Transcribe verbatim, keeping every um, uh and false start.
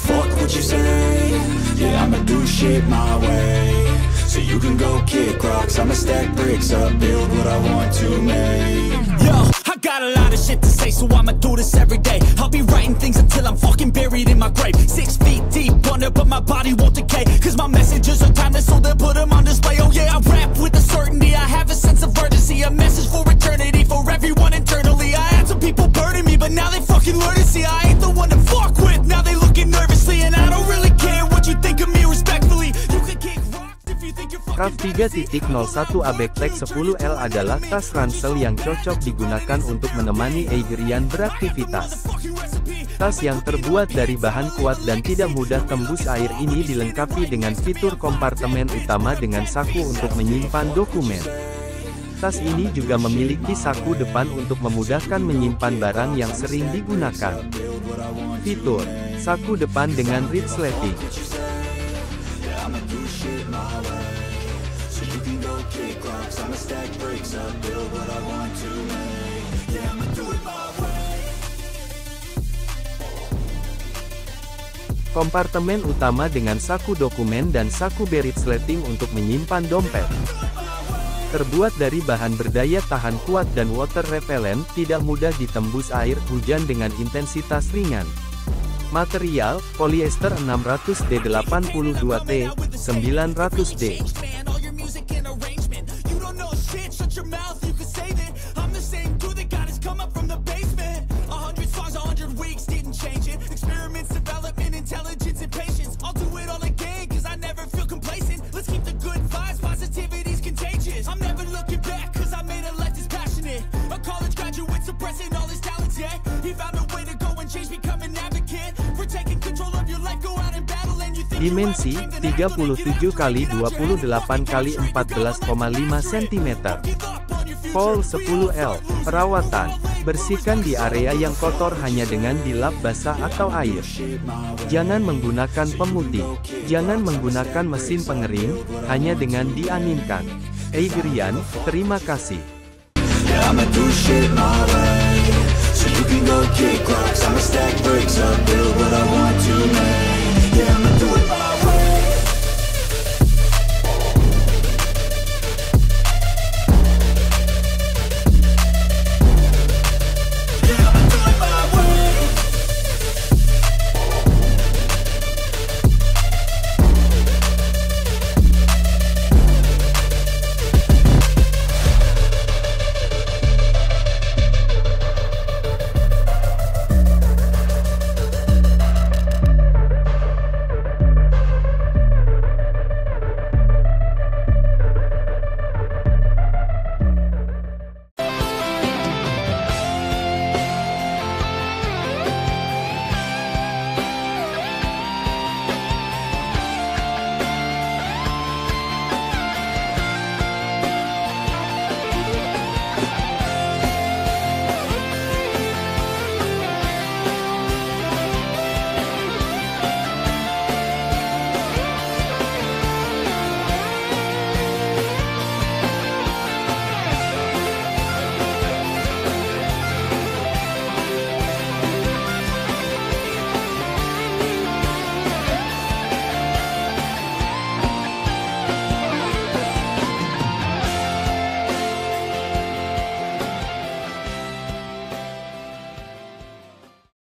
fuck what you say. Yeah, I'ma do shit my way. So you can go kick rocks, I'ma stack bricks up, build what I want to make. Yo, I got a lot of shit to say, so I'ma do this every day. I'll be writing things until I'm fucking buried in my grave. Six feet deep under, but my body won't decay. Cause my messages are timeless, so they'll put them on display. Oh yeah, I rap with a certainty, I have a sense of urgency. A message for eternity, for everyone internally. I had some people burning me, but now they fucking learn to see I ain't the one to fuck with. Now they looking nervously, and I don't really care what you think of me respectfully. You can kick rocks if you think you're fucking. RAV tiga titik nol satu A Backpack sepuluh L adalah tas ransel yang cocok digunakan untuk menemani Eigerian beraktivitas. Tas yang terbuat dari bahan kuat dan tidak mudah tembus air ini dilengkapi dengan fitur kompartemen utama dengan saku untuk menyimpan dokumen. Tas ini juga memiliki saku depan untuk memudahkan menyimpan barang yang sering digunakan. Fitur saku depan dengan resleting. Kompartemen utama dengan saku dokumen dan saku beresleting untuk menyimpan dompet. Terbuat dari bahan berdaya tahan kuat dan water repellent, tidak mudah ditembus air hujan dengan intensitas ringan. Material, polyester enam ratus D delapan puluh dua T, sembilan ratus D. Dimensi, tiga puluh tujuh kali dua puluh delapan kali empat belas koma lima sentimeter. Vol sepuluh L. Perawatan. Bersihkan di area yang kotor hanya dengan dilap basah atau air. Jangan menggunakan pemutih. Jangan menggunakan mesin pengering, hanya dengan dianinkan. Eigerian, terima kasih. Yeah, I'ma do shit my way. So you can go kick rocks, I'ma stack bricks up, build what I want to make.